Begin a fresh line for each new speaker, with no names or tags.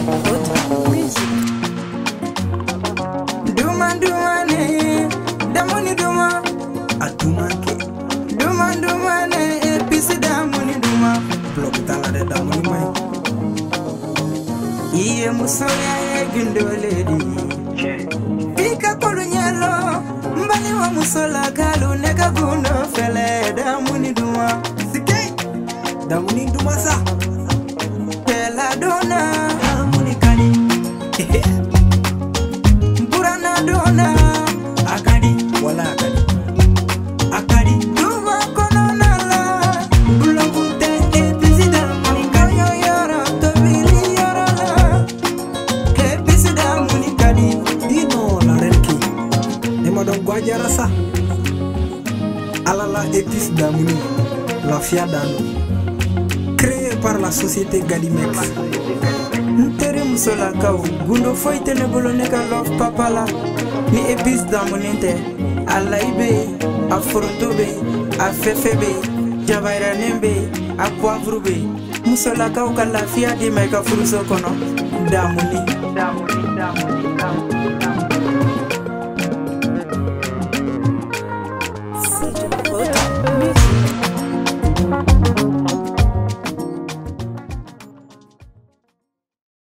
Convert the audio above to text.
Duma duma ne, damuni duma.
Aduma ke.
Duma duma ne, pisi damuni duma.
Blog tala de damuni mai.
Iye musoya ye gindoledi. Fika kolu nyalo, mbali wa musola kalu neka guno fele damuni duma.
Sike. Damuni duma sa.
Pela dona.
Damuni kani.
Burana dona.
Akadi. Wala akadi. Akadi.
Duma kono nala. Bulokunte e pisi damuni kanyo yoro tobili yoro la. E pisi damuni kadi.
Dino la renki. Ema don guajara sa. Alala épice damuni. La fiadano. Créé par la société Galimex.
Ntere musola kaw gundo foyte ne bolo ne ka love papa la ni épice damuninte ala ibe a foronto be a fefe be jabairane be a poivre be musola kaw ka lafiya di mai ka furuso kono damuni